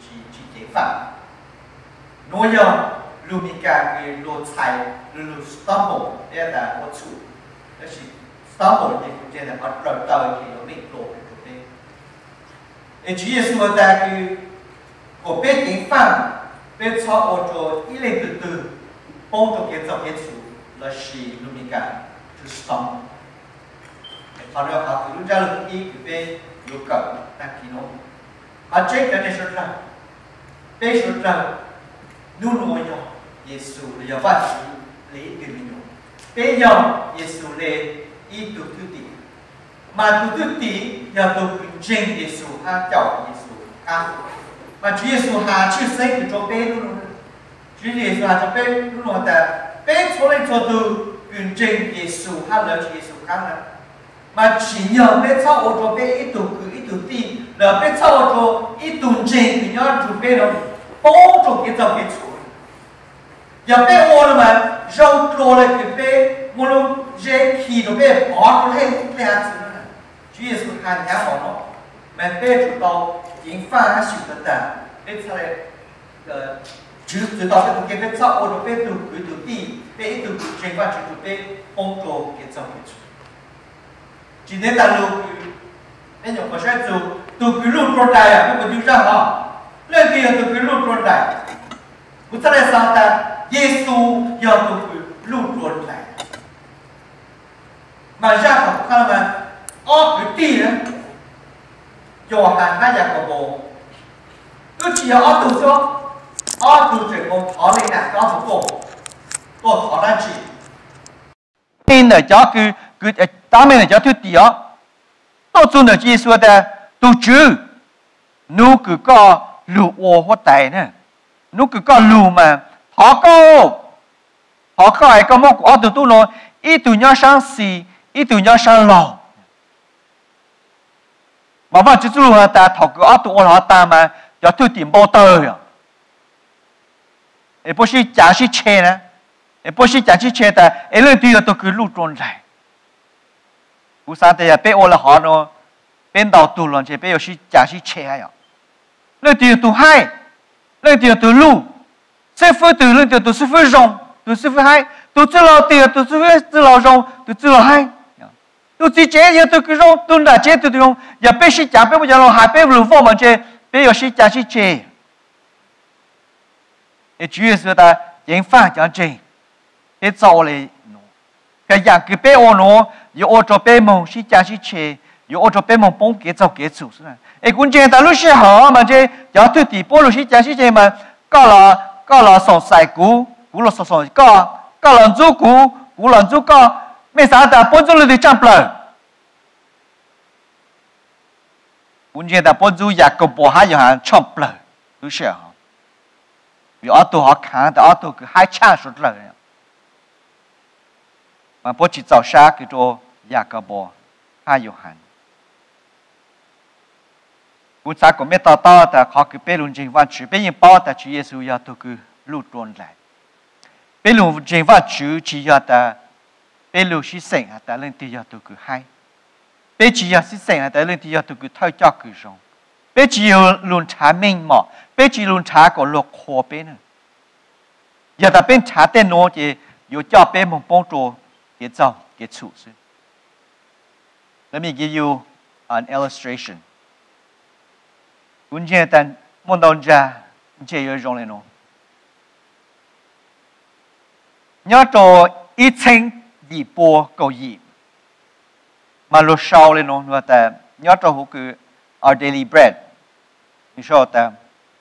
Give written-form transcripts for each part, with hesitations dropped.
去解放。我要路米干给路菜路 stumble 这样的我处，那是 stumble 的这样的我找到一个没路的。而主耶稣的个我被解放，被超我做一类的帮助给做给处，那是路米干就 stumble。好了，好，路家路一个被有个那可能，啊这个呢是啥？被说啥？努诺要耶稣要发起来一个运动，被要耶稣来一度土地，嘛土地要到跟真耶稣他叫耶稣啊，嘛主耶稣他去生个做被努诺，主耶稣他就被努诺的被出来做到跟真耶稣他了耶稣看了，嘛只要被操我做被一度地，了被操我做一度真，你要准备了帮助给做给出。อย่าไปโอละมันเราโกรธเลยคือไปมุลเจขีดไปปอดเลยเลยอาจจะนั่น主耶稣看养好เนาะมันไปจุดต่อยิงฟ้าให้สุดแต่เป็นอะไรจุดต่อที่ตัวเก็บเป็นเจ้าโอตัวเป็นตัวคือตัวตีเป็นตัวคือเจงว่าจุดตัวเป็นองค์โตเก็บเจ้าเก็บจุดจีเนตาลูคือเป็นอย่างคนใช้ตัวคือลูกโปรดายอ่ะเป็นคนยุ่งยากเนาะเรื่องที่ตัวคือลูกโปรดายอุตส่าห์สั่งแต่耶稣要做路转来，马上看到们，个地人，约翰他也个无，都只要读书，读这个考虑呢，搞不过，多考难去。边呢，叫他们呢叫土地啊，到处呢耶稣的都住，努个路我好大呢，努个路嘛。họ có ai có một ở từ tu nó ít từ nhau sang xì ít từ nhau sang lò mà vẫn chỉ tu ta thọ cái ở tu họ ta mà cho tu tìm bao tờ rồi ấy bố sĩ trả sĩ chê nè ấy bố sĩ trả sĩ chê ta ấy lên tuy là tôi cứ lưu trôn lại cú sáng thì bé ô là họ nó bên đầu tu lần chỉ bé có sĩ trả sĩ chê hay à lên tuy là tu hay lên tuy là tu lưu sư phụ từ lên từ sư phụ rong từ sư phụ hay từ sư lão tiền từ sư phụ sư lão rong từ sư lão hay từ chỉ chế giờ từ cái rong từ đã chế từ rong giờ bé sĩ trả bé bây giờ nó hai bé lưu phong mà chế bé giờ sĩ trả sĩ chế cái chủ yếu là ta diễn phát cho chế cái giàu này cái dạng cái bé ô nó giờ ô cho bé mông sĩ trả sĩ chế giờ ô cho bé mông bông cái giàu cái chủ thế này cái quân chế ta lúc xưa họ mà chế giờ từ tỷ bố lúc sĩ trả sĩ chế mà có là sòng sài cú là sòng có là chú cú là chú có mấy sao ta bốn chú lên đi chăm bờ bốn chuyện ta bốn chú giặc có bỏ hai giờ hàng chăm bờ đúng chưa vì ở tù họ kháng ta ở tù cứ hai cha số lời mà bốn chỉ giàu xa cái chỗ giặc có bỏ hai giờ hàng cú sa có mấy to ta khó cứ bé luôn trình văn chữ bé những bao ta chữ Giêsu ya tu cứ lưu trôn lại bé luôn trình văn chữ chỉ ya ta bé luôn sĩ sinh ta lên thì ya tu cứ hay bé chỉ ya sĩ sinh ta lên thì ya tu cứ thay cho cứ rong bé chỉ luôn trả minh mỏ bé chỉ luôn trả có lộc khó bé nữa ya ta bên trả tên nó thì yo cho bé một bông trổ cái giàu cái chủ sự. Let me give you an illustration. Quân chế tên môn đầu ra chế yếu rong lên nó nhớ cho ít sinh gì bùa cầu gì mà lúc sau lên nó và ta nhớ cho hữu cứ our daily bread mình cho ta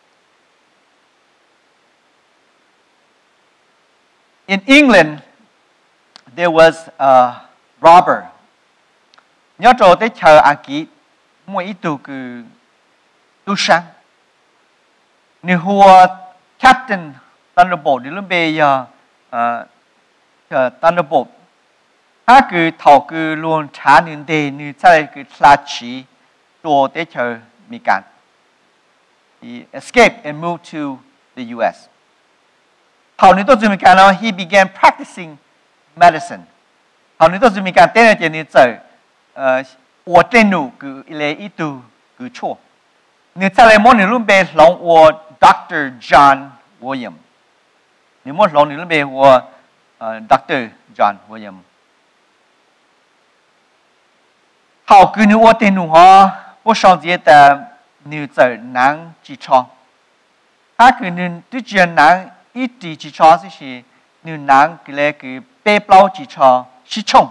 in England there was a robber nhớ cho tới chờ ăn kỹ mỗi ít tu cứ tu sang nếu hùa captain Thunderbolt đi lên bây giờ Thunderbolt他cứ thọ cứ luôn trả nên đề như tại cứ là chỉ đồ để chờ mi can he escaped and moved to the U.S. Hầu như tôi dùng mi can he began practicing medicine. Hầu như tôi dùng mi can tên là như vậy 我真努cứ lấy ít tu cứ chua 你再来摸你那边龙我 Dr. John William， 你摸龙你那边我Dr. John William， 好个你我的奴哈，我上节的你在南机场，他个你对这南一地机场就是你南个来个北包机场是冲，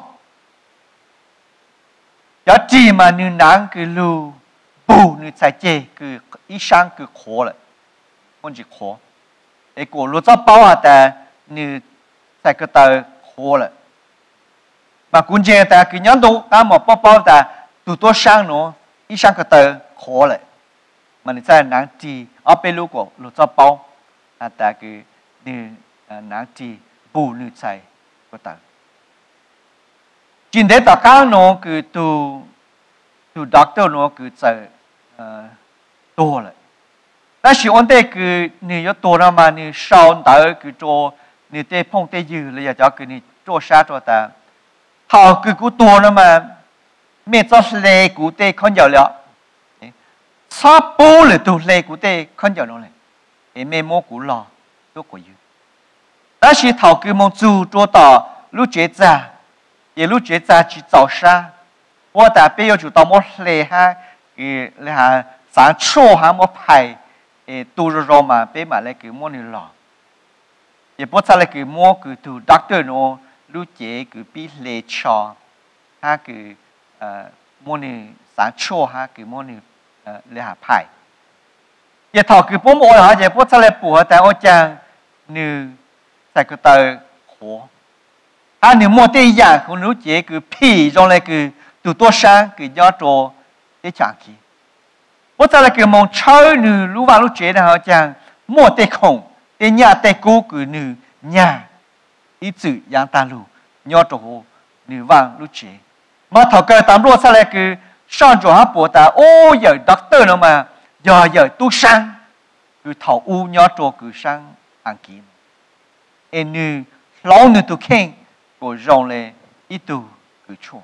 要地嘛你南个路。不，你才这个一上个活了，我就活。一个路早包下的，你才个到活了。嘛，关键的个人都那么包的，多上喏，一上个到活了。嘛，你在南地，被路过路早包，啊，大个你南地不你才个到。今天大家喏个都doctor喏个在。多了，但是我哋佢你要多了嘛，你少到佢做，你得碰得有了，也叫佢你做啥做的，好佢多了嘛，咩做是嚟佢得看着了，差不了都嚟佢得看着了嘞，咩么佢咯都可以，但是头佢们做到路觉着，也路觉着去找啥，我大别要就到么嚟哈。你哈咱错还没拍，都是说嘛，别买来给么你了，也不再来给么个都 doctor 喏，路节个比来超，他个么你咱错哈给么你你哈拍，也头个不么哈也不再来补，但我讲你在个到活，啊你么对样，可能节个屁用来个都多山个要做。để chẳng kỹ, bố ta là cái mong chơi nữ lú vào lú chế là họ chẳng mua tê khổng, để nhà tê cố của nữ nhà, ý chữ yang ta lú, nhỏ trổ hồ nữ vào lú chế, mà thảo cơ tám lúa sao lại cái sang chỗ hát bố ta, ô giờ doctor nào mà giờ tu sang, cứ thảo u nhỏ trổ cứ sang ăn kỹ, em nữ lão nữ tu khen, của rong lệ ý tu cứ chua.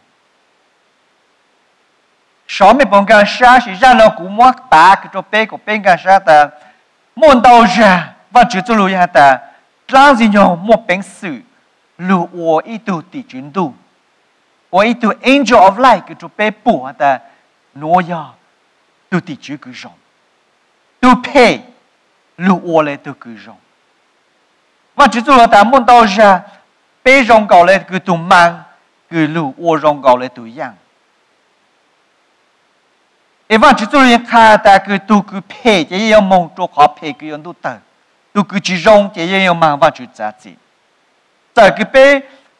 Số mấy bọn gan sa thì ra nó cũng mất ta cái chỗ bé của bên gan sa ta muốn đâu ra và chỉ cho lùi ta làm gì nhau một bên sự lùi ở ít tu tỷ chuyển tu ở ít tu angel of light cái chỗ bé bùa ta nói ya tu tỷ chuyển cứ rong tu pay lùi ở lại tu cứ rong và chỉ cho ta muốn đâu ra bé rong cầu lại cứ tu mang cứ lùi ở rong cầu lại tu yang và chỉ tôi liên khai ta cứ tu cứ phê chỉ yêu mong cho khó phê cứ yêu tu tờ tu cứ chỉ rong chỉ yêu mang và chỉ giá trị giờ cứ bé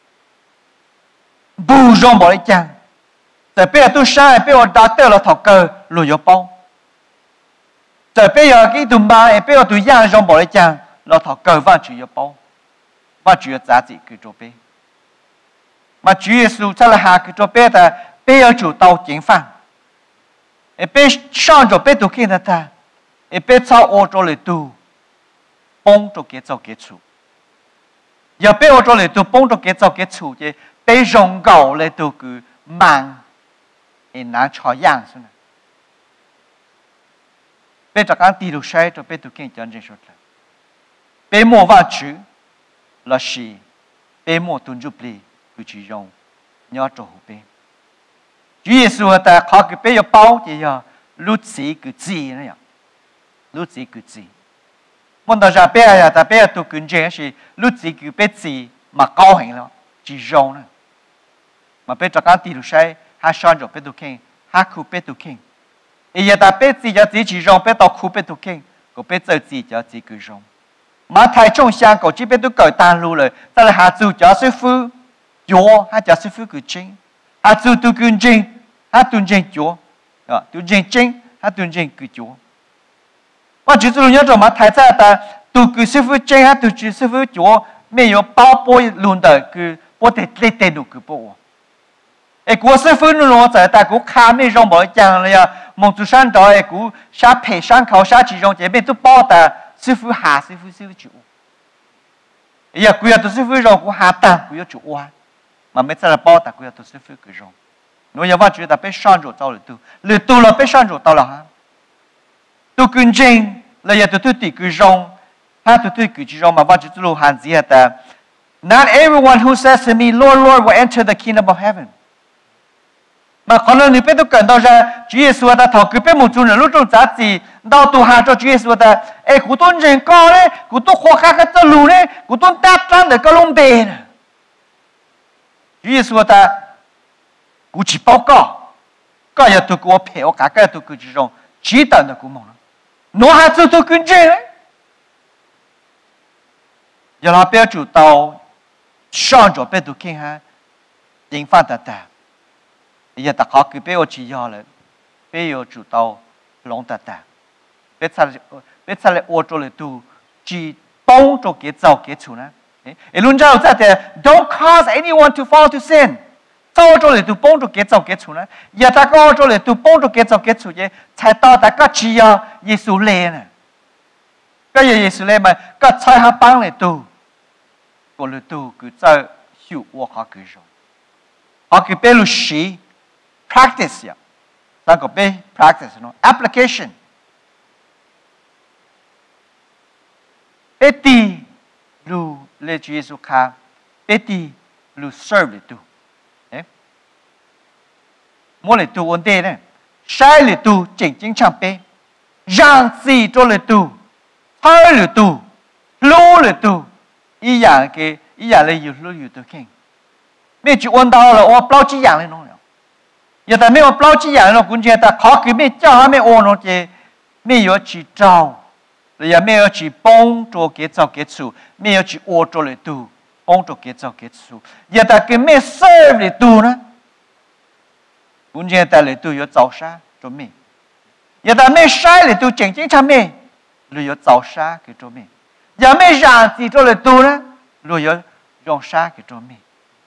bù rong bỏ đi chăng giờ bé tu sai bé ở đó tờ là thọ cơ lùi vô bao giờ bé ở cái tụm ba bé ở tụi giang rong bỏ đi chăng là thọ cơ và chỉ vô bao và chỉ giá trị cứ cho bé mà Chúa Giêsu cho là hà cứ cho bé ta bé ở chủ tàu chính phang bé sang cho bé tu kia ta, bé sau ô cho lấy tu, bông cho cái cho cái chủ, giờ bé ô cho lấy tu bông cho cái cho cái chủ chứ, bé rong gạo lấy tu cứ mang, nãy cho yang xuống này, bé cho cái tiêu sai cho bé tu kia chân chân số lại, bé mua vào chữ, là gì, bé mua tuân giúp đi, cứ chỉ rong, nhớ cho hụt bé. Chúa Giêsu ta khó cái bé yêu bao thì giờ lúc gì cứ gì nữa nhở, lúc gì cứ gì, muốn đâu ra bé à ta bé tu kinh doanh là lúc gì cứ bé gì mà cao hứng lo, chỉ rong nữa, mà bé cho cái tiêu sai, hai sang cho bé tu kinh, hai khu bé tu kinh, giờ ta bé gì cho chỉ rong bé tao khu bé tu kinh, có bé giờ gì cho chỉ cứ rong, mà thái trong sang có chỉ bé tu cởi tan luôn rồi, ta là hạ chú cho sư phụ, yo hai cho sư phụ cứ chính. À tu tu kinh doanh, à tu doanh chúa, tu doanh chính, à tu doanh cứ chúa. Và chỉ tu nhớ rồi mà thái ra ta tu cứ sư phụ chính, à tu chỉ sư phụ chúa, mấy有包包luôn đời cứ bao thể lấy tiền được cứ bao. Ê của sư phụ nó tại ta cũng khá mấy rong bảo chẳng là mong tu san đó, cũng sa phê san khảo sa chỉ rong chỉ bên tu bao ta sư phụ hạ sư phụ chúa. Giờ quý tu sư phụ rong cũng hạ ta quý chúa hoa. Mà mấy giờ bao ta cũng tôi sẽ phải cái rong, nếu như vậy chúng ta phải sang rồi tao lừa tu là phải sang rồi tao là ha, tu kinh trình là giờ tu tỷ cứ rong ha tu cứ chỉ rong mà vào tu lu hàn gì ta not everyone who says to me Lord Lord will enter the kingdom of heaven mà còn là người biết tu cần đâu ra Chúa Giêsu ta thọ cứ biết một chút nữa lúc trong giá trị đâu tu hà cho Chúa Giêsu ta ê cụ tôn rèn co đấy cụ tôn khoa khắc cái tơ lù đấy cụ tôn tát trăng để cái lông bề nè Chúa Giêsu ta cụ chỉ bao có giờ tôi có phèo cả cái tôi cứ chỉ rong chỉ tận được cụ mong nó hà tôi kinh chế đấy giờ là bây giờ tàu sang cho bây giờ kinh ha chính pháp ta giờ ta khó cứ bây giờ chỉ giờ là bây giờ chủ tàu long ta bây giờ là ô tô là tu chỉ幫助佢走佢出呢？誒，論咗即係 don't cause anyone to fall to sin， 走咗嚟都幫助佢走佢出呢。而大家咗嚟都幫助佢走佢出嘅，才到大家只要耶穌嚟呢。cái耶穌嚟咪，個才下幫嚟都，個嚟都佢走修我下佢咗，下佢俾律師 practice 呀，那個俾 practice 咯 application。Beti lu le Jesu ka beti lu serve le tu, mua le tu vấn đề này, sai le tu chỉnh chính chẳng bé, giang gì cho le tu, thay le tu, lu le tu, ý dạng le yêu lu yêu tu kinh, mấy chữ ôn đau là ôn bao chỉ dạng lên nó, giờ ta mấy ôn bao chỉ dạng nó cũng chỉ ta khó cứ mấy cho mấy ôn nó chỉ mấy yếu chỉ trao. Rồi mấy ở chỉ幫助佢走佢出，mấy ở chỉ ô助嚟tu，幫助佢走佢出。而但佢咩 serve 嚟tu呢？本身帶嚟tu要走沙做咩？而但咩sai嚟tu正正係咩？你要走沙佢做咩？而咩讓字做嚟tu呢？你要用沙佢做咩？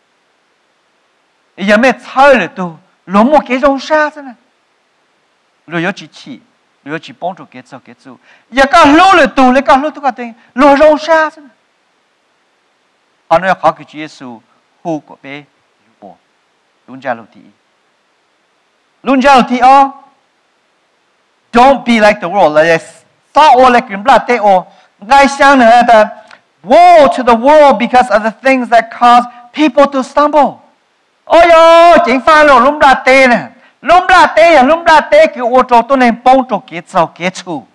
而咩菜嚟tu，你冇佢用沙啫呢？你要支持。Nếu chỉ幫助kết束, giờ các lô là tù, lấy các lô tôi có thể lô rong xa chứ. Họ nói khó cái Chúa Giêsu hù của bé bộ, luôn ra lô thị don't be like the world, là sao ô lại kiếm bạc tê ô, ngay sáng nữa là woe to the world because of the things that cause people to stumble. Ôi yo, chính pha lô lúc bạc tê nè. Lúc là tế cái ô tô tôi nên bông cho kết giao kết chủ.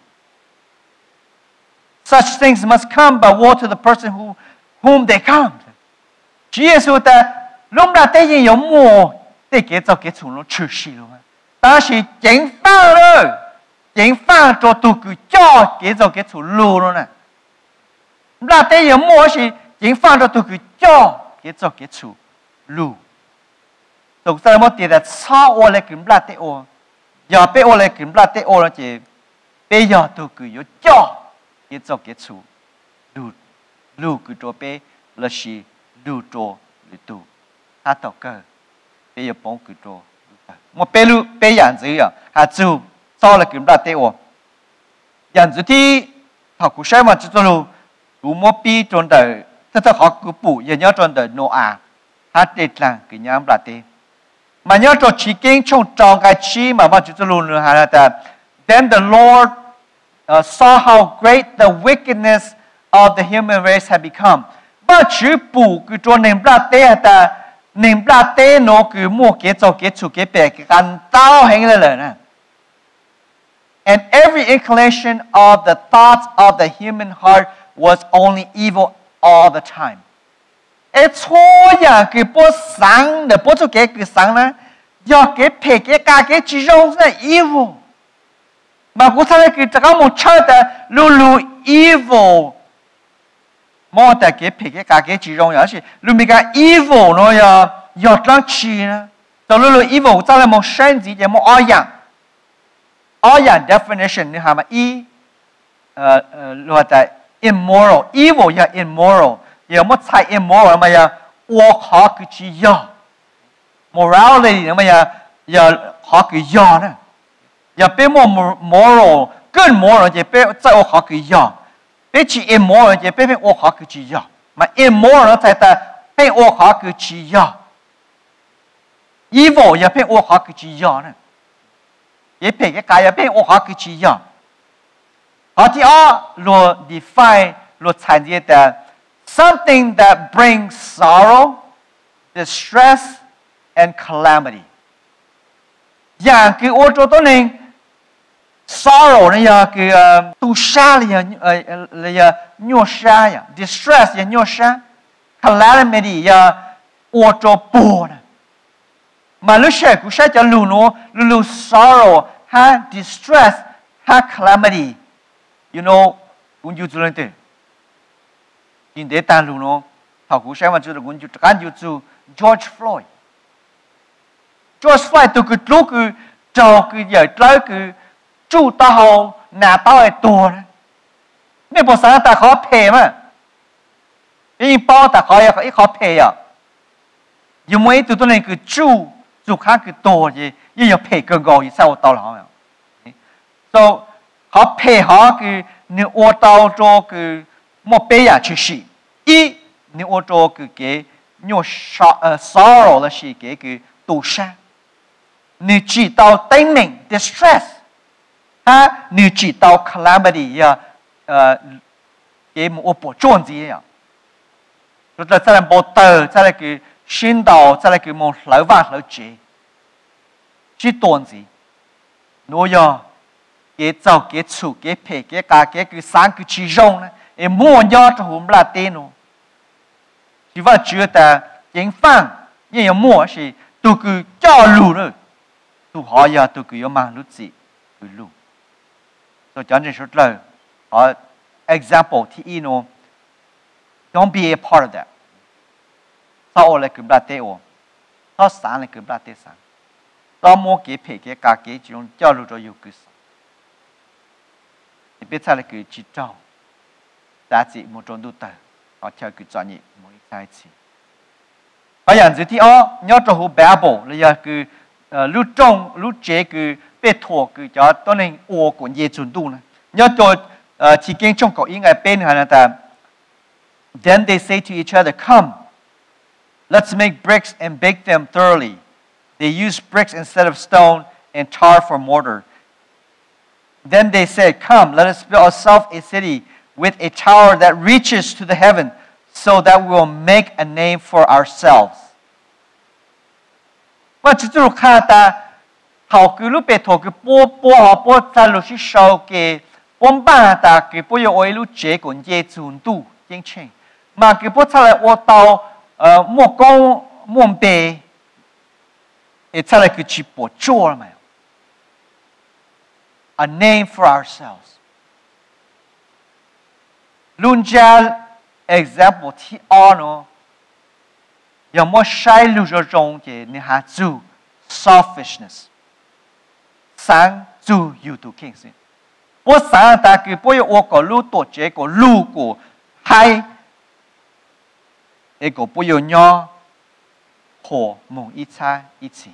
Such things must come, but woe to the person whom they come. Chúa Giêsu ta lúc là tế gì giống mùa để kết giao kết chủ nó trừ sĩ luôn. Ta chỉ chính pha rồi, chính pha cho tôi cứ cho kết giao kết chủ luôn nè. Là tế giống mùa chỉ chính pha cho tôi cứ cho kết giao kết chủ luôn. Thực ra một điều là sao ô lại kiếm bát tê ô, giờ bé ô lại kiếm bát tê ô là chỉ bây giờ tôi cứ yếu cho cái cho cái chủ lưu cứ cho bé là gì lưu cho lưu tu, ha tao cơ bây giờ bông cứ cho một bé lưu bé dạng gì à, ha chủ sao lại kiếm bát tê ô, dạng gì thì họ cũng sẽ mà cho lưu, cũng một bi trong đời, tất họ cũng bù, giờ nhớ trong đời Noah, ha để làm cái nhám bát tê. Mà nhớ cho chỉ kinh trong tròn cái chi mà bạn chú luôn nữa là then the Lord saw how great the wickedness of the human race had become. Và chữ bù cứ cho nên bát tê nó cứ mua cái cho cái chủ cái bè cái gan tao hành lên nè. And every inclination of the thoughts of the human heart was only evil all the time. Thôi ya cái bộ sáng để bộ cho cái sáng này, do cái phê cái chỉ rong là evil, mà cũng thấy cái cái một chơi là lu evil, mà tại cái phê cái chỉ rong là gì, lu mi cái evil nó ya trăng chi nè, cho lu evil cho là một sinh gì để một ai definition như mà lu tại immoral, evil ya immoral. Giờ mất sai immoral mà giờ ô khó cứ chỉ do morality mà giờ khó cứ do nữa giờ bé moral good moral giờ bé tại ô khó cứ do bé chỉ immoral giờ bé ô khó cứ chỉ do mà immoral nó tại ta bé ô khó cứ chỉ do evil giờ bé ô khó cứ chỉ do nữa giờ bé cái giờ bé ô khó cứ chỉ do họ thì lo define lo thành gì ta something that brings sorrow, distress and calamity. Dạng cái ô tô tôi nên sorrow này là cái tu sa là nhô sa ya, distress là nhô sa, calamity là ô tô buồn. Mà lúc sẽ cũng sẽ cho lu sorrow ha distress ha calamity, you know cũng như thế này. Hiện tại ta lu nó, họ cũng sẽ mà chú được cũng như cái như chú George Floyd. George Floyd từ cái lúc cái trò cái giờ tới cái chú ta hậu nà tao ấy tua đấy. Nếu bộ sáng ta khó phê mà, nhưng bao ta khó phê à. Nhưng mấy tụi tôi này cái chú khác cái tua gì, nhưng mà phê cái gầu gì sao tao là không? So họ phê họ cái nếu ô tao cho cái một bé ya去洗，一你我做个用sorrow 的是个杜莎，你知道对面 distress， 啊，你知道 calamity 呀，给我不赚钱呀，就在再来不得，再来个宣导，再来个么老万老节，是赚钱，我要给走给出给赔给家给个三个其中呢。mua nhau cho hùm là tên nó chỉ vào chưa ta chính phang nhưng mà mua thì tôi cứ cho lù nữa tôi hỏi giờ tôi cứ mang lúc gì cứ lù tôi cho nên số lời họ example thì nó don't be a part of that sao lại cứ là tên ô sao sáng lại cứ là tên sáng sao mua cái phải cái cả cái chỉ用cho lù cho yêu cứ sáng thì biết sao lại cứ chỉ trao giá trị một trong đủ tờ họ theo cái专业mỗi cái gì ởอย่างที่nhớ cho hồ Bible là cái lúc trong lúc chế cái bê thổ cái cho tôi nên ô của Giê chuẩn đủ này nhớ cho chỉ kinh trong câu tiếng Ai bên là ta then they say to each other come let's make bricks and bake them thoroughly they use bricks instead of stone and tar for mortar then they said come let us build ourselves a city with a tower that reaches to the heaven, so that we will make a name for ourselves. Và chúng tôi khai ta hậu cứ lúc bề thổ cái bố họ bố ta lúc sĩ sau cái bố ba ta cái bố yêu ơi lúc chế của dễ chuẩn tu chính trình mà cái bố ta lại ô tàu một con một bề để ta lại cái chỉ bố chua mà a name for ourselves. Luôn ra example thì nó有么sai路着中嘅你下做 selfishness sang做有度傾先我想大佢不要我個路多這個路個係一個不要nhau和夢一齊一起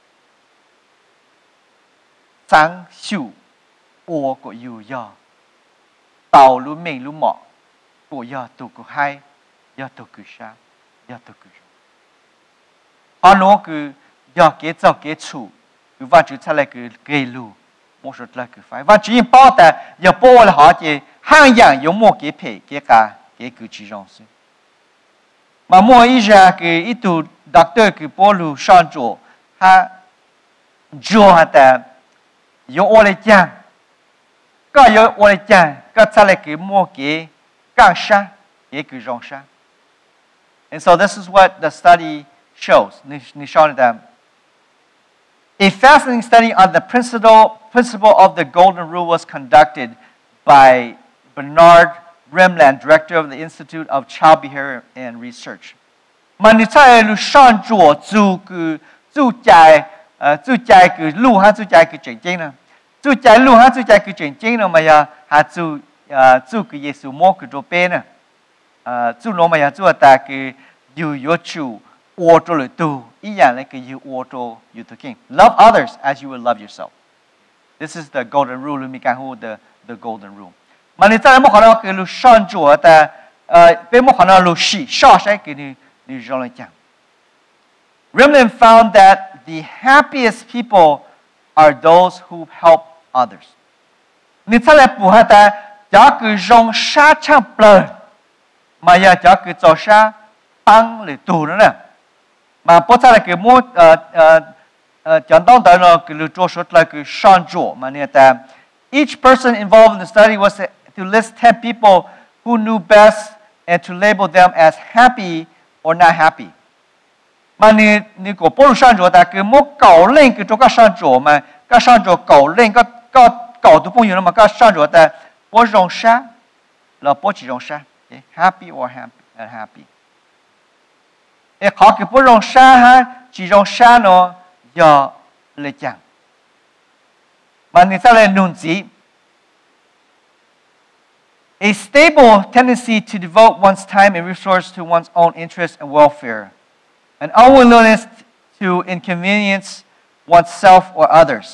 sang修我個要要道路命路莫不要度個係要度個啥要度個họ nói cứ giờ kế cho kế chủ cứ và chữ thay lại cứ gây lù một số là cứ phải và chỉ bao ta giờ bao là họ chỉ hàng dạng giống một cái phê cái cả cái cứ chỉ rong xí mà mua ý ra cái ít tu doctor cứ bao lù sang chỗ ha chỗ ha ta có ô lê chang có ô lê chang có thay lại cứ mua cái càng sa cái cứ rong sa and so this is what the study shows. A fascinating study on the principle of the Golden Rule was conducted by Bernard Rimland, director of the Institute of Child Behavior and Research. Mà nếu sai lu sang chùa chú chạy cái lu ha chú chạy cái chuyện chính nè chú chạy lu ha chú chạy cái chuyện chính nè mà ya ha chú cái Giêsu mua cái đồ bê nè chú nó mà ya chú ta cái yêu chủ Order le tu, iya like you order you to king. Love others as you would love yourself. This is the golden rule. Mi can hold the golden rule. Mà nếu ta muốn nói cái lu sang chúa ta, bên muốn nói lu shi, sao sẽ cái ni cho lại chẳng. Rimland found that the happiest people are those who help others. Nếu ta lại bùa ta cho cứ rong sa chăng bờ mà giờ cho cứ cho sa tăng để tù nữa nè mà bố cha là cứ mua chọn tông tới nó cứ cho số là cứ son chỗ mà nè ta each person involved in the study was to list 10 people who knew best and to label them as happy or not happy mà nè của bố son chỗ ta cứ mua cầu lên cứ cho các son chỗ mà các son chỗ cầu lên các cầu tụ phong nhiều mà các son chỗ ta bố rong sa là bố chỉ rong sa happy or happy khó cái bố rong sa ha chỉ rong sa nó giờ lấy chẳng mà người ta lại nôn gì a stable tendency to devote one's time and resources to one's own interest and welfare an unwillingness to inconvenience oneself or others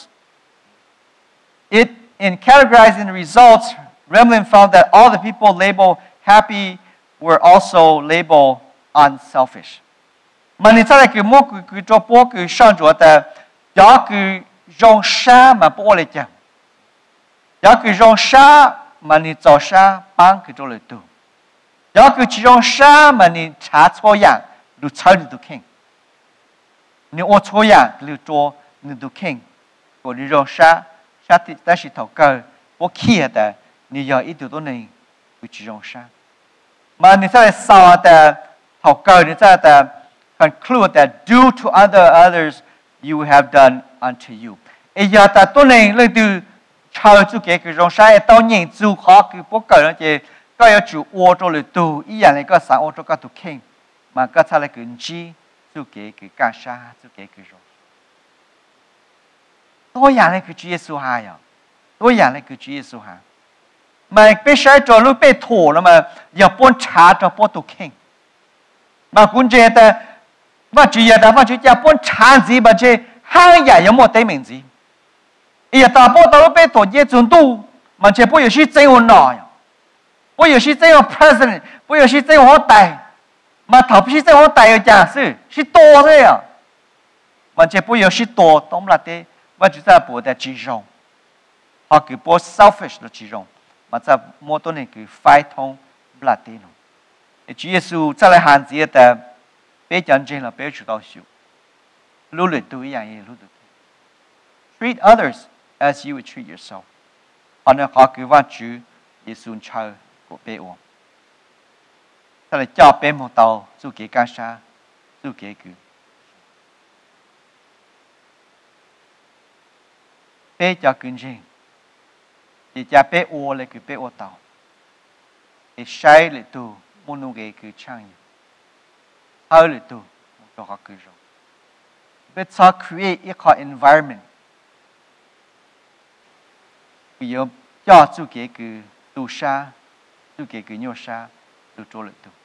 in categorizing the results Remlin found that all the people labeled happy were also labeled unselfish mà người ta lại cứ mua cứ cho bố cứ sang chỗ ta cho cứ rong sa mà bố lại chẳng cho cứ rong sa mà người cho sa bán cứ cho lại tu cho cứ chỉ rong sa mà người trả cho yang lu chơi được kinh người ô cho yang lu cho được kinh của người rong sa thì ta chỉ thầu cơ bố kia ta người giờ ít điều đó này cứ chỉ rong sa mà người ta lại sao ta thầu cơ người ta ta conclude that do to others you have done unto you. Giờ ta tôi này lên từ chờ chú cái rong sai tao nhìn chú khó cái bố cờ nó chỉ có yêu chủ ô cho lời tu ý là cái sáng ô cho các tu kinh mà các thằng lại cứ chi chú cái ca sa chú cái rong. Tôi nhà này cứ Chúa Giêsu hai à, tôi nhà này cứ Chúa Giêsu hai. Mà bị sai cho lúc bị thổ là mà giờ bốn trả cho bốn tu kinh. Mà cũng chỉ là và chủ yếu là chủ nhà bốn trả gì mà chỉ hai nhà有冇对名字？也大波到被做业准度，mà chỉ不有些真有脑呀，不有些真有 president， 不有些真有好大，mà thầu不是真好大的假事，是多的呀，mà chỉ不有些多，懂不啦的？我就在不的集中，họ cứ不 selfish 的集中，mà在摩多呢cứ phải thông不啦的咯。主耶稣再来限制的，别讲真了，别知道修，努力都一样也努力。Treat others as you would treat yourself. Họ nói họ cứ van Chúa Giêsu chờ của bé ông. Thế là cho bé một tàu dù kế ca sa, dù kế cứ. Bé cho cưng riêng. Chỉ cho bé ô lại cứ bé ô tàu. Để sai lại tu muốn nuôi cái cứ chăng như. Hơi lại tu muốn cho họ cứ rồi. Bé cho create a environment. Bây giờ cho chú kế cứ tu sa, chú kế cứ nhô sa, tu trô lại tu.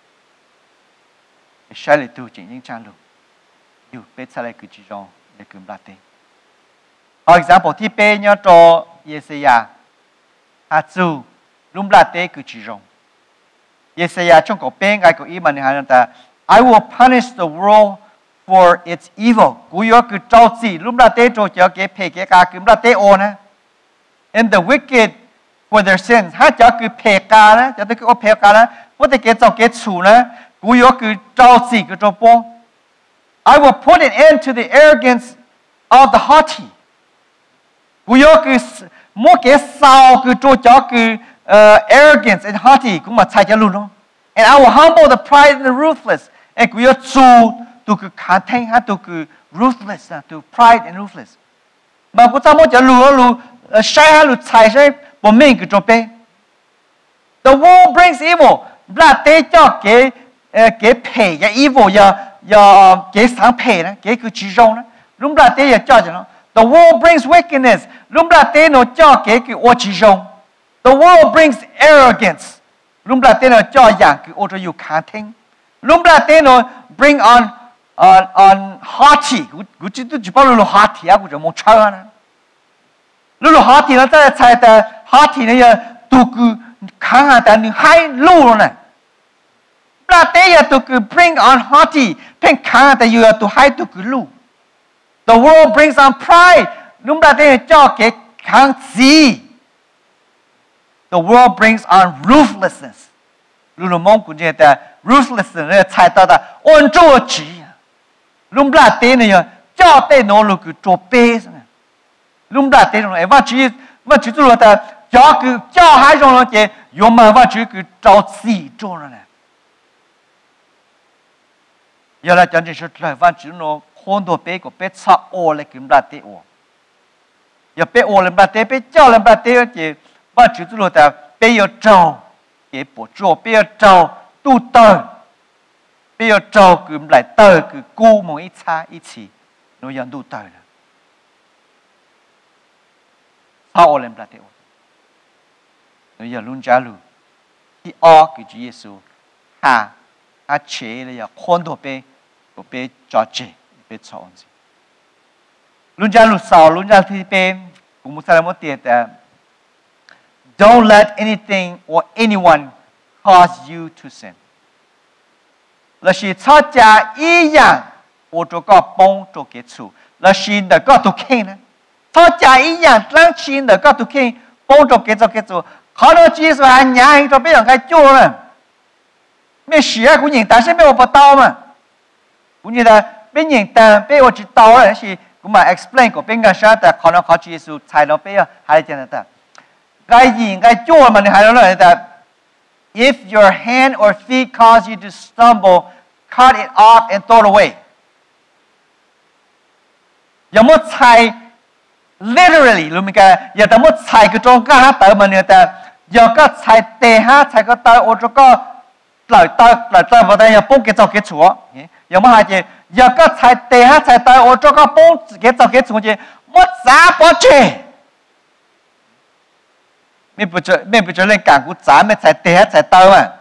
Sai lại tu chính những trang luôn. Dù bé xa lại cứ chỉ rong để cứ bắt tên. For example, thì bé nhớ cho Yesaya, hạ chú lúc bắt tên cứ chỉ rong. Yesaya trong cổ bé ngay cổ ý mà nói là I will punish the world for its evil. Cú yếu cứ trao gì lúc bắt tên cho cho cái phê cái cả cứ bắt tên ô nè. And the wicked for their sins. Ha cho cứ phê cả nè, cho tới cứ phê cả nè, có thể cái cho cái chủ nè, cú yếu cứ trao gì cứ cho bố. I will put an end to the arrogance of the haughty. Cú yếu cứ mua cái sao cứ cho cứ arrogance and haughty cũng mà sai cho luôn đó. And I will humble the pride and the ruthless. And cú yếu chủ tu cứ khán thanh ha tu cứ ruthless tu pride and ruthless. Mà cú sao mua cho luôn sai ha lu sai sai bộ mình cứ cho bé. The world brings evil. Là tế cho cái phê cái evil giờ cái sáng phê đó, cái cứ chỉ rong đó. Lúc là tế giờ cho nó. The world brings wickedness. Lúc là tế nó cho cái ô chỉ rong. The world brings arrogance. Lúc là tế nó cho dạng cái ô cho yêu khán thính. Lúc là tế nó bring on haughty. Cú chỉ bảo lu haughty á, cú chỉ muốn chơi nè. Lúc haughty nó ta sai ta haughty này giờ tu cứ kháng hạ ta như hai lu rồi nè. Là tế giờ tu cứ bring on haughty, bring kháng hạ ta giờ tu hai tu cứ lu. The world brings on pride. Lúc là tế cho cái kháng gì. The world brings on ruthlessness. Luôn mong cũng như ta ruthlessness là sai ta ta ôn chúa chỉ. Luôn là tên này cho tên nó luôn cứ trộn bê xong. Luôn là tên nó và chỉ tôi ta cho hai种nó chỉ dùng mà và chỉ cứ trao xì cho nó này. Giờ là chân chính sự lời và chỉ nó khôn đồ bê của bê sa ô lại kiếm ra tên ô. Giờ bê ô lên ra tên bê cho lên ra tên chỉ và chỉ tôi ta bê yêu trâu cái bộ chỗ bê yêu trâu tu tờ bê yêu trâu cứ lại tờ cứ cu một ít xa ít chỉ nóยังtu tờ nữa. Sao lên ra tên ô. Nó giờ luôn trả luôn thì cái Chúa Giêsu ha chế là khôn đồ bê của bê cho chế bê cho ông gì luôn trả luôn sao luôn trả thì bê cũng muốn sao một tiệt don't let anything or anyone cause you to sin. Là chỉ cho cha ý dạng ở chỗ có bông chỗ kết thúc là chỉ để có tu kinh nữa. Cho cha ý dạng đang chỉ để có tu kinh bông chỗ kết thúc. Khó nói chỉ là anh nhà anh cho biết là cái chỗ này. Mấy xía cũng nhìn ta sẽ biết một tao mà. Cũng như là bên nhìn ta biết một chỉ tao là chỉ cũng mà explain của bên cái sao ta khó nói khó chỉ số thay nó biết hay là ta. Cái gì cái chỗ mà hay nói là if your hand or feet cause you to stumble, cut it off and throw it away. Giờ một thay literally luôn mình cái giờ ta một thay cái trong cái hát tới mà người ta giờ có thay tê hát thay cái tay ô trong có lại tay vào đây giờ bông cái cái chúa giờ mà hai chị giờ có thay tê hát thay tay ô trong có bông cái chúa chị một giá bỏ chê mình bây giờ lên cảng cũng giá mình thay tê hát thay tay mà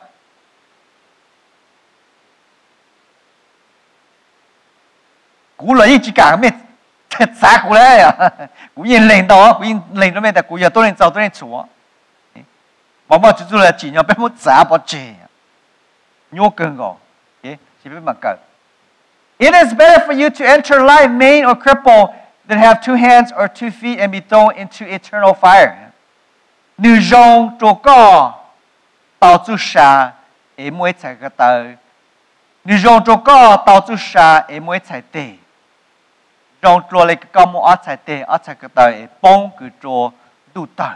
cú lấy chỉ cảng mình giá cú đấy à cú nhìn lên đó cú nhìn lên đó mình ta cú giờ tôi lên chúa mà chú là chỉ nhau biết một giá bỏ chê nhô cơn gò chỉ biết mà cỡ. It is better for you to enter life maimed or crippled than have two hands or 2 feet and be thrown into eternal fire. Nữ rong trô co tao chú sa em mới chạy cái tờ. Nữ rong trô co tao chú sa em mới chạy tê. Rong trô lấy cái con mua chạy tê chạy cái tờ em bông cứ trô đủ tờ.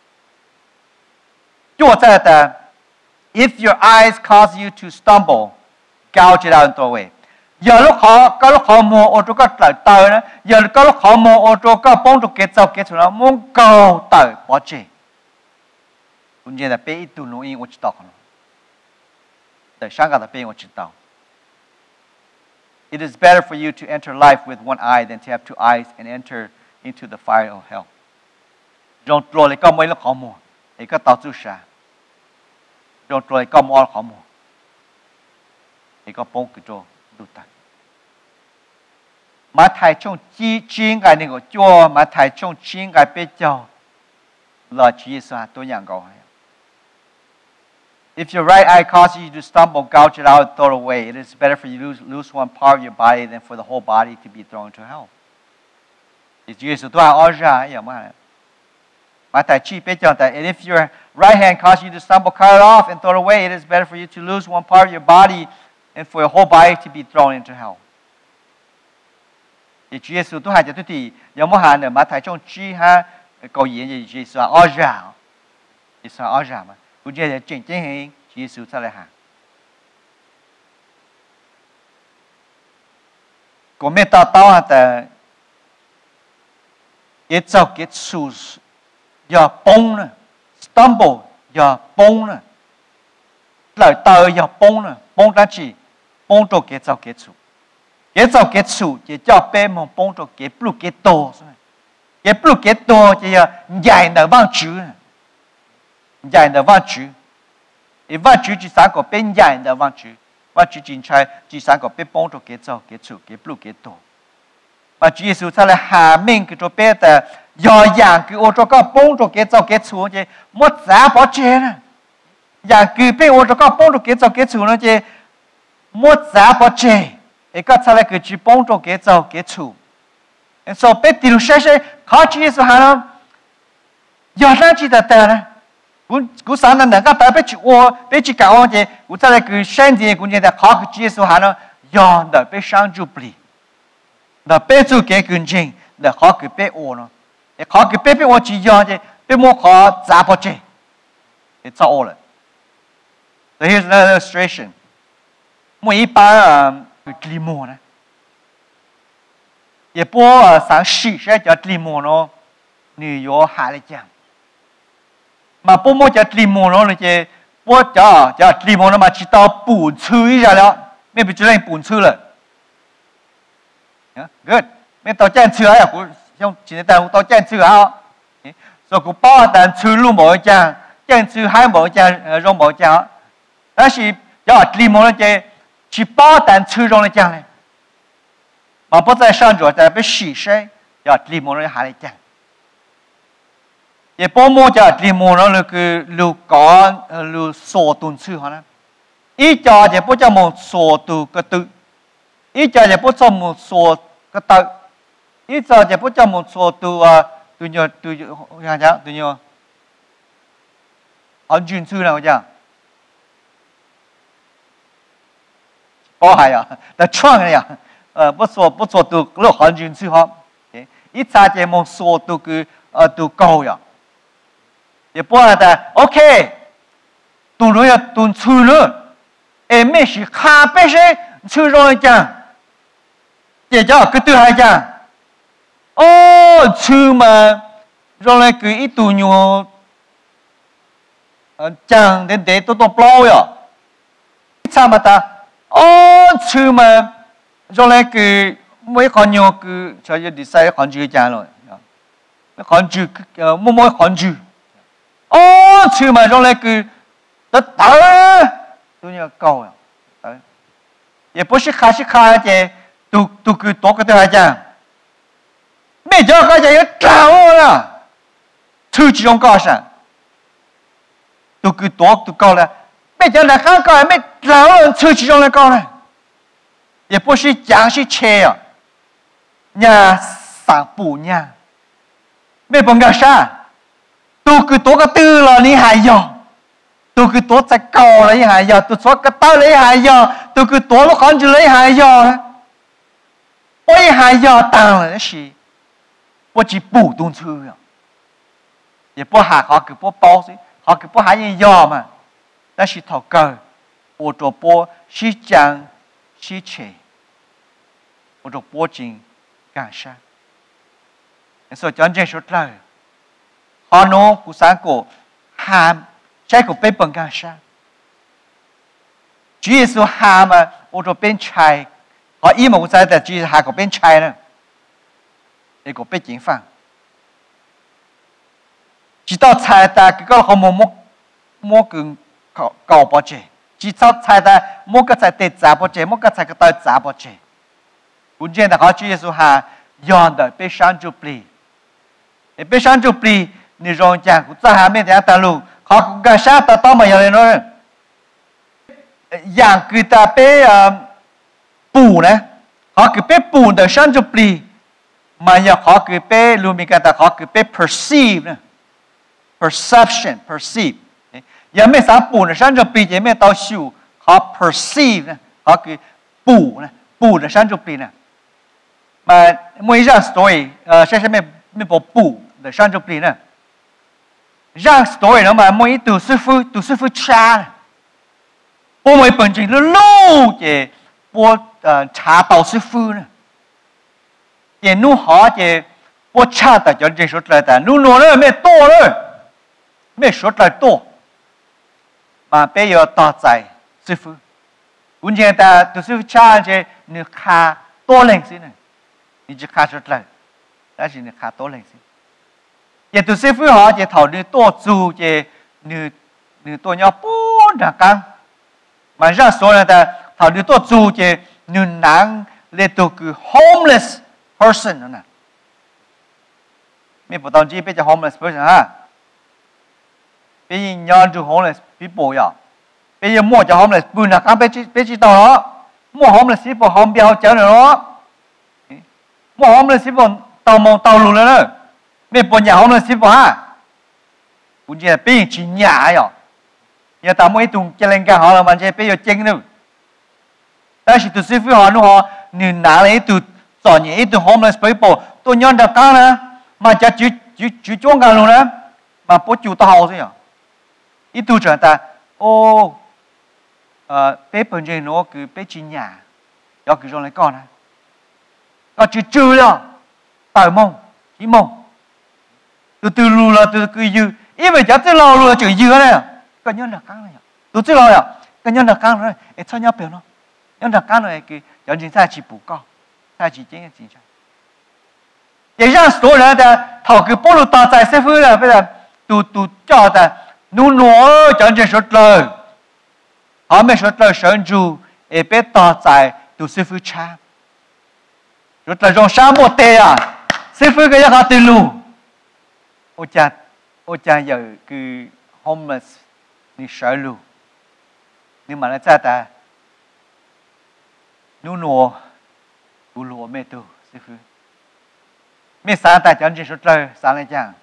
Chúa nói là if your eyes cause you to stumble, gouge it out and throw away. Giờ lúc họ mua ô tô có tờ nữa, giờ có lúc họ mua ô tô có bông trục kết nó muốn cầu tờ bỏ chê. Cũng như là bé ít tu nuôi我知道可能，在香港的bé我知道。It is better for you to enter life with one eye than to have two eyes and enter into the fire of hell. Rong trôi lại có mấy lúc họ mua, thì có tàu chú sa. Rong trôi có mua họ mua, thì có bông cái trôi đủ tận. Mà thầy trong chi cái này của chúa, mà thầy trong chi cái bé cháu là chỉ là tôi nhận câu hay. If your right eye causes you to stumble, gouge it out and throw it away. It is better for you to lose one part of your body than for the whole body to be thrown into hell. Thì Chúa Giêsu tôi ở ra vậy mà. Mà thầy chi biết cho ta. And if your right hand causes you to stumble, cut it off and throw it away. It is better for you to lose one part of your body than for your whole body to be thrown into hell. Thì Chúa Giêsu tôi hay cho tôi thì giống một hàng nữa mà thầy trong chi ha câu chuyện gì Chúa Giêsu ở ra. Chúa Giêsu ở ra mà. Cũng như là chính hình Chúa Giêsu sẽ lại hàng. Của mình ta tao là cái châu cái sự giờ bông nè, stumble giờ bông nè, lời tờ giờ bông nè, bông ra chỉ bông cho cái châu cái sự chỉ cho bé một bông cho cái blu cái to, cái blu cái to chỉ là dài nở vang chữ, dài nở vang chữ, cái vang chữ chỉ sáng có bên dài nở vang chữ, vang chữ chính trái chỉ sáng có bên bông cho cái châu cái sự cái blu cái to. Mà Chúa Giêsu sẽ là hạ mình cái chỗ bé ta do dạng cứ ô tô có bông cho cái châu cái xuống chứ một giá bỏ chê nè dạng cứ bé ô tô có bông cho cái châu cái xuống nó chứ một giá bỏ chê cái có sẽ là cứ chỉ bông cho cái châu cái xuống and so bé tiêu sẽ khó Chúa Giêsu hạ nó giờ ra chỉ ta nè 古啥呢？能够得别去我，别去讲我的，我再来个身体关键的好个接受下呢，样的别上就不离，那别做给关键，那好个别我呢，也好个别我去样的，别莫好杂不正，也糟我了。So here's another illustration. 我一般kli莫呢，也不上市些叫kli莫咯，你要下来讲。mà bố mô chả tìm mồ nó là chứ bố chả tìm mồ nó mà chỉ tao bùn chư ra đó mình bị chữ này bùn chư rồi good mình tao chén chư à cũng không chỉ là tao chén chư à rồi cũng bao tàn chư luôn mỗi chàng chén chư hai mỗi chàng rong mỗi chàng đó là chả tìm mồ nó chứ chỉ bao tàn chư rong là chàng này mà bố tại sao rồi tại biết xỉ sẽ chả tìm mồ nó hạ lại chàng也包括叫地毛了那个路干路扫动处哈呢，一家就不叫么扫动个头，一家就不叫么扫个头，一家就不叫么扫动啊，对呀对呀，看下对呀，安全处了我讲，包海呀，那创呀，不扫动路安全处哈，一家就么扫动个都高呀。也不然的 ，OK， 都容易都出了，没事，看别些出容易讲，这叫个对还讲，出嘛，容易个一度牛，讲的都包呀，差不多，出嘛，容易个每个牛个，就要第三行就讲了，行就么行就。出嘛上来个，都要高呀，也不是还是看的，都个多个都还讲，没叫个讲要掌握了，出这种高上，都个多都高了，没叫那看高没掌握出这种来高了，也不是讲是切呀，伢上步伢，没本个啥。都个多个对了，你还要；都个多再高了，你还要；都做个到了，你还要；都个多了很久了，你还要。我也还要，当然是我去不动车呀，也不还好个不包水，好个不还要嘛。但是头高，我做波是讲是切，我做波经干啥？所以讲这说来。họ nói của sáng cổ ham trái của bên bằng gan sa Chúa Giêsu ham mà ô tô bên trái họ ý mà của sáng là Chúa Giêsu của bên trái nữa để của bên chính phẳng chỉ tao trái ta cái họ mua cứng cầu bỏ chế chỉ tao trái ta mua cái trái tết giá bỏ chế mua cái trái cái tao giá bỏ chế cũng như là họ Chúa Giêsu hà dọn đời bên sáng chụp lì bên sáng chụp lì你容讲古在下面讲大陆，好个啥的都没有人咯。养给他被补呢，好给被补的上就不离，嘛要好给被路米讲的好给被 perceive 呢 ，perception perceive，也没啥补的上就不也没到修，好 perceive 呢，好给补呢，补的上就不呢。嘛每一样 story，下面没补的上就不呢。让 story nó mà mỗi từ sư phụ cha bố mỗi bản trình nó lâu để bố cha tàu sư phụ nè để nu họ để bố cha tại cho chuyện số lại tại nu nó mới to rồi mới số lại to mà bây giờ tao tại sư phụ cũng như ta từ sư phụ cha để nu khá to lên xí này ni chỉ khá số lại đó là nu khá to lên xí也都是会好，就讨论多做就你多要不那个，晚上所有的讨论多做就你难来到个 homeless person 呢，没不当机别叫 homeless person 啊，别人要做 homeless 别不要，别人莫叫 homeless 不那个别知道了，莫 homeless 不好标讲了，莫 homeless 不到路了呢。没半夜好了是不哈？ cũng như là bây giờ chỉ nhà rồi giờ tao mới tung cho lên cả họ là mình sẽ bây giờ chân nữa但是就是非常好，你拿来就找你一顿 homeless people， 都让他干了，嘛就装干了呢，嘛不就到好这样，一度讲的哦，被本人我佢被惊讶，要佢用来干呢，我就做了，大梦，一梦，từ lù là từ cứ dư,因为只最老了就dư了，个人就干了，都最老了，个人就干了，哎，参加表咯。因為講到係有陣真係不高，真係真係真相。也讓所有人的頭個保羅打在社會了，不是都叫的努諾真正說了，後面說了神主也被打在都社會差，說了用沙漠地啊，社會個一下對路，我講有個 homeless 你上路，你問你真係。努諾，努諾咩都，師傅，咩三大講真說對，三嚟講，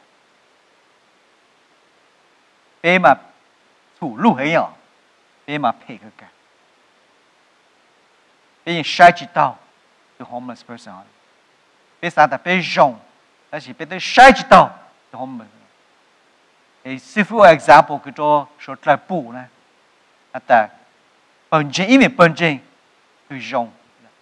俾嘛處路係樣，俾嘛配個嘅，俾人篩知道，the homeless person， 俾三大俾用，但是俾對篩知道，the homeless， 誒師傅 example 叫做說對補呢，啊但本身因為本身。去用，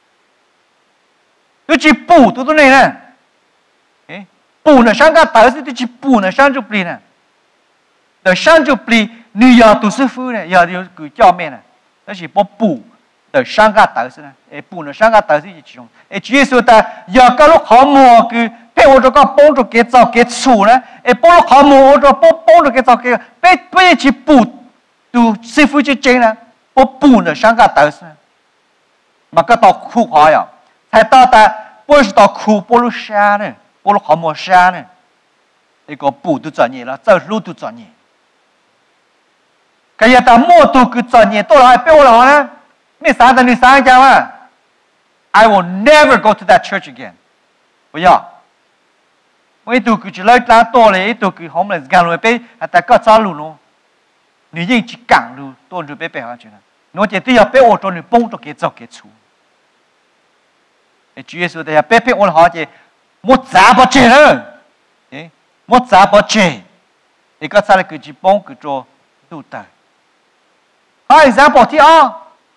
都去補都嚟呢，誒補呢上個大事都去補呢上就不呢，但上就不你要都是富呢，要有個教面呢，但是不補的上個大事呢，誒補呢上個大事就去用，誒主要說的要個落項目個俾我做個幫助佢做佢處呢，誒幫落項目我做幫助佢做佢，俾去補都師傅去整呢，不補呢上個大事呢。mà cái tàu khu hỏi à, thay tàu ta bố là tàu khu bố lúc xa này, bố lúc họ mua xa này, cái có bù tu chọn nhỉ là, giờ lúc tu chọn nhỉ, cái giờ ta mua tu cứ chọn nhỉ, tôi là ai biết là hả, mấy sáng ta đi sáng chăng à, I will never go to that church again, bây giờ, mấy tu cứ chỉ lấy lá to này, tu cứ homeless gan rồi bé, ta có sao luôn nó, nếu như chỉ cản luôn, tôi rồi bé bé hả chứ nào, nó chỉ tuy là bé ô tô này bông cho cái dọc cái chú. Chủ Giêsu thì bé bé ôn họ chỉ một giá bao nhiêu nữa, một giá bao nhiêu, thì có sao là cứ chỉ bông cứ cho đủ tài. Hai example thứ hai,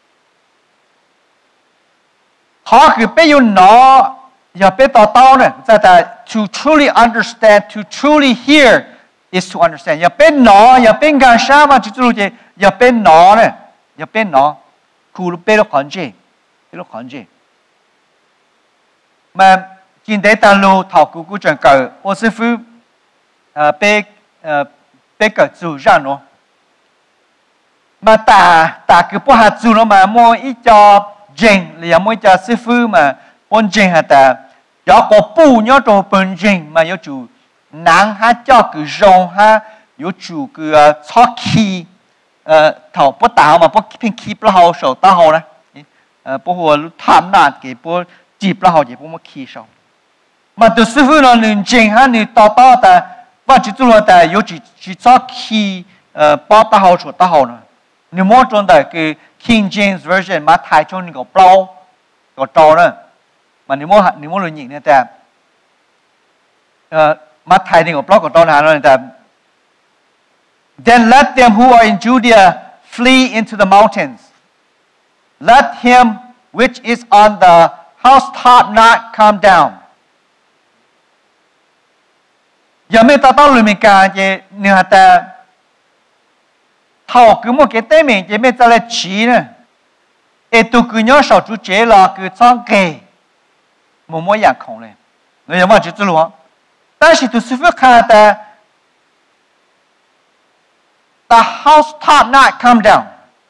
họ cứ bé yêu nó, giờ bé tao nữa, tại to truly understand, to truly hear is to understand. Giờ bé nó, giờ bé ngang sao mà chỉ chú gì, giờ bé nó nữa, giờ bé nó, cứ bé nó còn gì, bé nó còn gì. Mà kinh tế ta lô thảo của trường cờ ô sư phụ bé cờ chủ ra nó mà ta cứ bỏ hạt chủ nó mà mua ít cho dành là mua cho sư phụ mà bốn dành hạt ta có bù nhớ đồ bốn dành mà có chủ nắng ha cho cứ rong ha có chủ cứ cho khí thảo bỏ tao mà bỏ pin khí bỏ hậu sầu tao hậu này bỏ hồ tham nạn cái bỏ chỉ là họ chỉ có một khí sao, mà từ sư phụ nó nên chính ha nên tao ta và chỉ tu là ta có chỉ cho khí bao ta hậu số ta hậu nữa, nếu muốn trong đó cái King James version mà thay cho những cái bao cái trâu nữa, mà nếu muốn luyện nhìn này ta mà thay những cái bao cái trâu này nữa ta then let them who are in Judea flee into the mountains, let him which is on the housetop not come down. Giờ mình ta tao lùi mình cả chứ nếu ta thầu cứ một cái tên mình chứ mình ta lại chỉ nữa. Ê tụ cứ nhớ sau chú chế là cứ trong kề một mỗi dạng không lên. Nếu như mà chỉ chú luôn.但是tụ sư phụ khá ta the housetop not come down.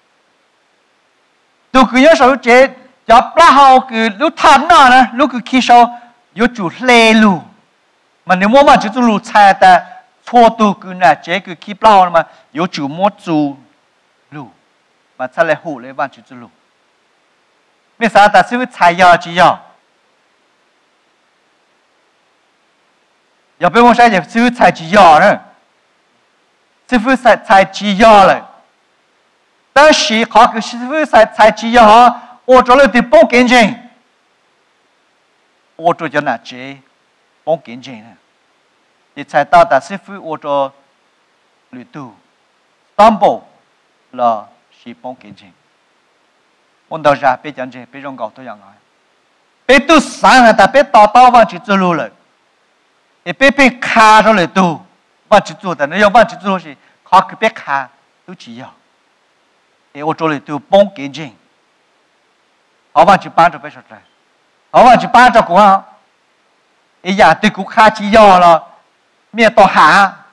Tụ cứ nhớ sau chú chế cho ba hậu cứ lúc tham nó nè lúc cứ khi sau có chủ lê lù mà nếu mà chỉ lù sai ta thua tu cứ nè chế cứ khi ba hậu mà có chủ mua chủ lù mà sai lại hủ lấy van chỉ lù bây giờ ta sẽ sai giờ chỉ giờ giờ bây giờ sai giờ sẽ sai chỉ giờ nữa 师傅才只要了，但是好个师傅才只要，我做了的不干净，我做就那这不干净了，你才到达师傅我做旅途，stumble 了是不干净，我到时别讲这，别让搞多样啊，别都散了，但别到往去走路了，也别卡着了都。往去做的，那要往去做是，好个别看都只要，我做了都帮干净，好往去帮着别说出来，好往去帮着过，呀对顾客只要了，面到下，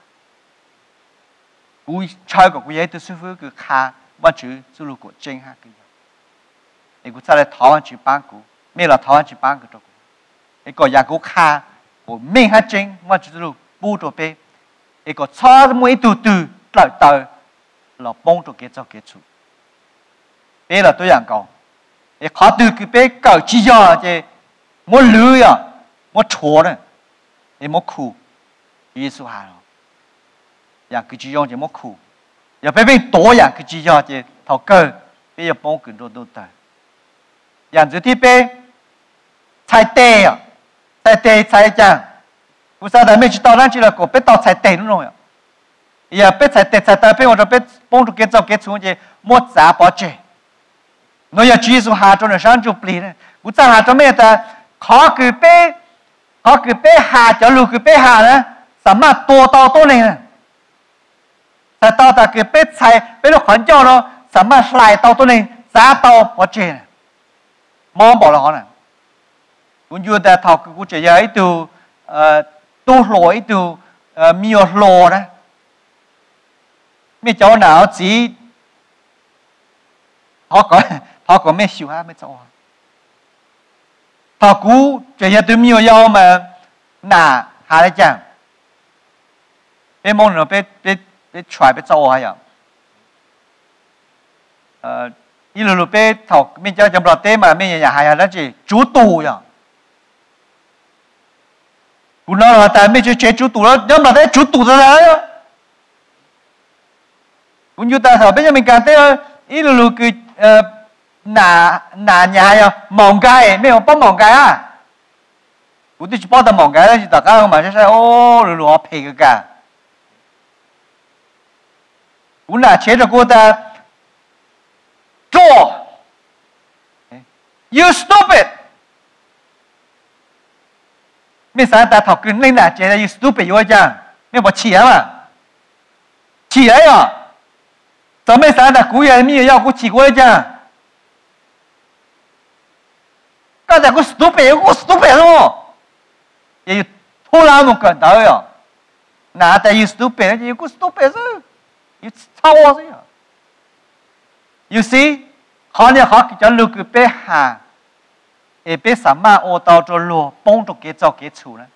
我超个我也都舒服个看，往去走路过真下个，我再来台湾去帮过，没了台湾去帮个着过，个也个看，我面下真往去走路不着别。一个差每度到了帮助给做给出，别了都样讲，考对个别搞只要的，我累呀，我错了，我苦，耶稣喊了，样个只要就我苦，要别多样个只要的，头高，别要帮更多都得，样子的别才对呀，才对才讲。不是的，没去到那去了，个别到才对那种呀，也别才对才对，别我这别帮助给做给出去，莫杂包着。我要技术下中的上就不离了，我在下中没得，考个别下叫路个别下呢，什么多到多呢？才到达个别才别了环教咯，什么来到多呢？杂到包着，忙不了呢。我觉得他我这样一度多落一度มี有落呢，ไม่เจ้าหนาวจีเขาก็ไม่ชิวฮะไม่เจ้า他估这些都没有要嘛，那还来讲，别忙着别出来别走啊呀，一路路别头没叫就不了对嘛，没人还要那些主导呀。我那但没去接主导了，要么在主导的来呀。我就打扫，别人没干的，一路路个哪年呀忙街没有帮忙街啊？我就去帮他忙街了，就大家嘛就说哦，路路赔个干。我那接着过的做 ，You stupid。ไม่สารตาถอกกินไม่หนาเจริญสตูปิอยู่จังไม่บอกเฉียมาเฉียอ่ะจะไม่สารตากูยังมี要กูฉีกไว้จังก็แต่กูสตูปิกูสตูปิ咯也有突然么感到呀哪แต่有 stupid 也กู stupid 有超我是呀 you see เขาเนี่ยเขาจะลุกไปหา别什么我到这路帮助给做给出呢？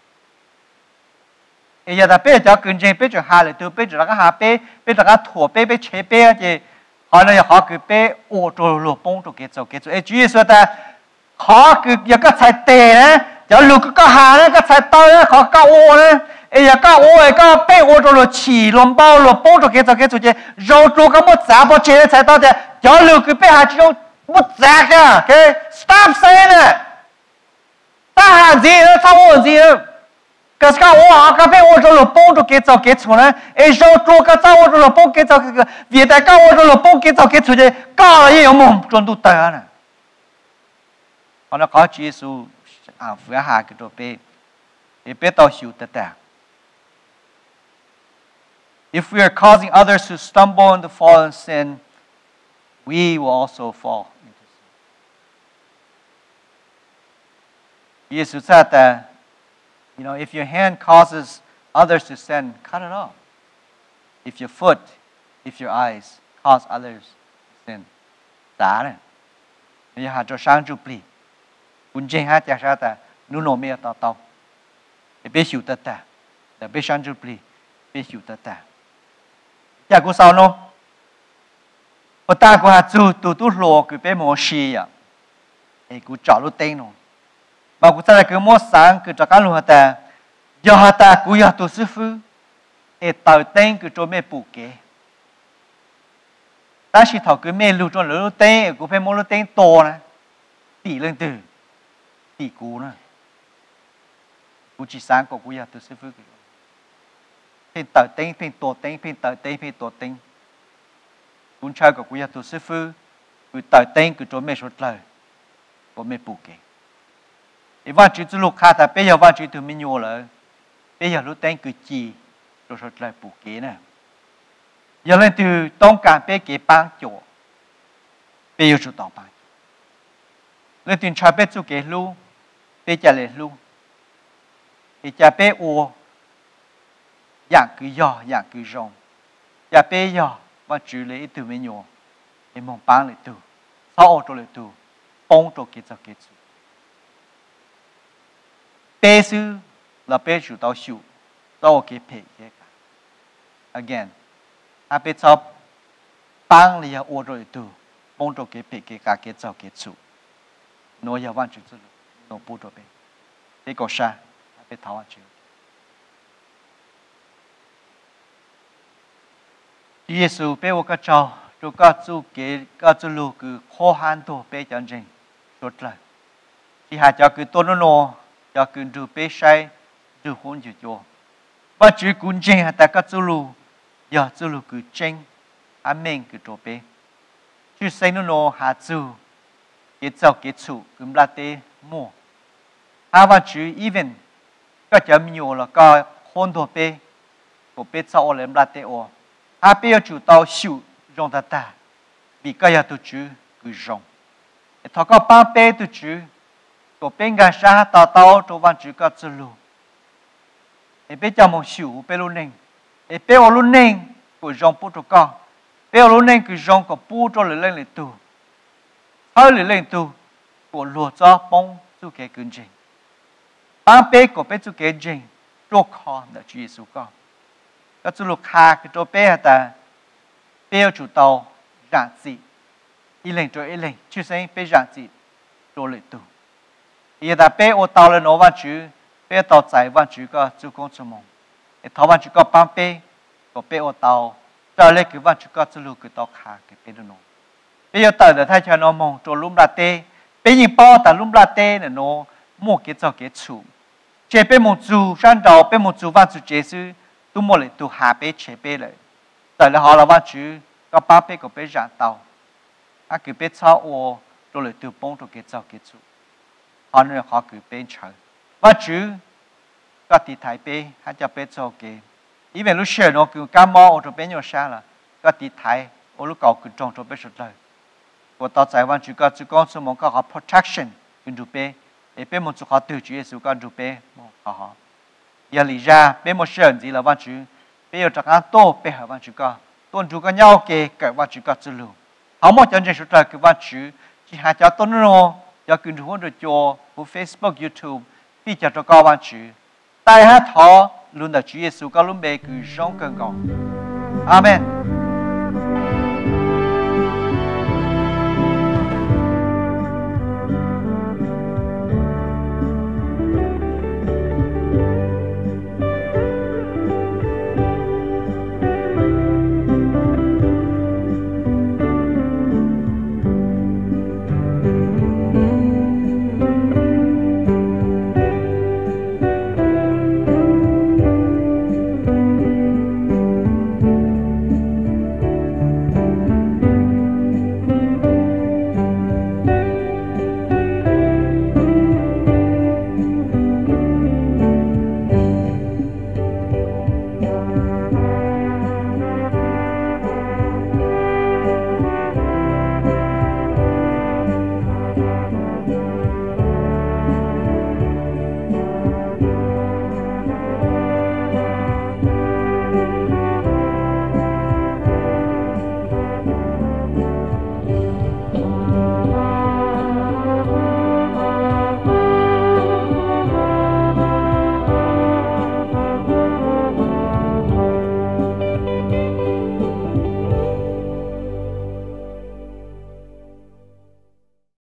也他别叫跟着别就下来都别就那个下别那个拖别切别的，好了要好个别我这路帮助给做给出。主要说的好个一个才对呢，要路个下呢个才到呢，好个我呢，一个我一个别我这路起龙包路帮助给做给出去，绕住个么杂不切才到的，要路个别下就。我咋个？给 stop saying it。大汉子，他我子，可是看我啊，个被我这了帮助给找给出来，时候做个找我这了帮给找个，别的搞我这了帮给找给出去，搞了也有梦转都得呢。好了，搞结束啊，不要下个都别，也别到修得的。If we are causing others to stumble and fall in sin, we will also fall. 耶稣说的 you know, if your hand causes others to sin, cut it off. If your foot, if your eyes cause others to sin, 打呢？你还做伤助不利，本身还加上的，努努没有到到，也别修得的，也别伤助不利，别修得的。ya ku sao no ta ku ha chu tu lo ku pe mo shi ya e ku cha lu tên no ba ku ta ku mo sang ku cha ka lu ha ta ya ha ta ku ya tu sư phụ tàu tên cứ cho mẹ bù kế ta chỉ thầu cứ mẹ lưu cho lưu tên cũng phải mua lưu tên to nè tỷ lên từ tỷ cú nè cú chỉ sáng của cú ya từ sư phụ cái phim tàu tên phim tổ tên phim tàu tên phim tổ tên cú chơi của cú ya từ sư phụ cứ tàu tên cứ cho mẹ số lời của mẹ bù kế thì văn chữ từ lúc khai ta bây giờ văn chữ từ mình nhiều rồi bây giờ lưu tên cứ chỉ rồi số lời bù kế nè giờ lên từต้องการไปเก็บปังจ่อไปอยู่จุดต่อไปlên từชายไปจุดเก็บลูไปจะเลยลูไปจะไปโออย่างคือย่ออย่างคือรองจะไปย่อว่าจืดเลยตัวไม่ย่อไอ้มองปังเลยตัวเศร้าตัวเลยตัวปงตัวเก็บจะเก็บจุดไปซื้อเราไปจุดต่อชิวต่อเก็บเพลเก็บกัน again à bây giờ bang là ô rồi tu bông cho cái bể cái cái cho cái chủ nói giờ văn chữ rồi nó bù cho bé cái có sao à bây tháo văn chữ Giêsu bé ô cái cháu cho cái chủ cái chủ lu cứ khó khăn thôi bé chân chính tốt lại thì hai cháu cứ tôn nó cháu cứดูbé saiดูhôn chữ cho văn chữ cũng chính hai ta cái chủ lu giờ chú lu cứ tranh, amen cứ trộn bê, chú say nó hà chú, cái cháu cái chủ cứ làm thế mua, hà văn chú even cái chấm nhiều là cái hôn đồ bê, của bê cháu làm thế ô, hà bê chủ tao xỉu rong ta, vì cái giờ tụi chú cứ rong, thằng cái ba bê tụi chú, của bê ngang xa tao cho văn chú cái chú lu, bê cháu mong xỉu bê lu neng et bé ở luôn nên của dòng bút cho con bé ở luôn nên của dòng của bút cho lên lên tu hơi lên tu của lúa cho bông chú cái cứng trình ba bé của bé chú cái trình cho con là Chúa Giêsu con các chú lục hà cái cho bé ta bé chủ tàu giảng dị lên cho lên chú sinh bé giảng dị cho lên tu hiện tại bé ở tàu lên nó văn chú bé tàu chạy văn chú có chú con cho mong thảo văn chú có bám bê có bê ô tàu trở lại cái văn chú có chú lưu cái tàu khá cái bê đó nó bây giờ tới để thay cho nó mong cho lúm la tê bây giờ bao ta lúm la tê là nó mua cái cho cái chủ chế bê một chú sang đầu bê một chú văn chú chế sư tu mua lại tu hạ bê chế bê lại tới là họ là văn chú có bám bê có bê giảng tàu à cái bê sau ô rồi lại tu bông cho cái cho cái chủ họ nên họ cứ bê chơi văn chúก็ตีไทยเป้ให้จะเป็นโซเกอีเวนลูกเชื่อเนาะคือการมองตัวเป็นอย่างไรล่ะก็ตีไทยโอ้ลูกเก่าคือจงตัวเป็นสุดเลยว่าต่อจากวันจุก็จุก้อนสมองก็ขอ protection คือดูเป้เป็นมันจุขอตื่นจุเยซูก็ดูเป้มองขออย่าหลีจ้าเป็นมันเชื่อจริงแล้ววันจุเป็นอยู่จากการโตเป็นหาวันจุก็ต้นจุก็เน่าเกเกิดวันจุก็จะรู้เขาหมดจนจะสุดเลยคือวันจุที่หาเจ้าต้นโนอยากกินทุกคนโดยโจบน Facebook YouTube พี่จะตัวก็วันจุtại hát họ luôn là Chúa Giêsu có luôn bề cứ sống cần còn. Amen.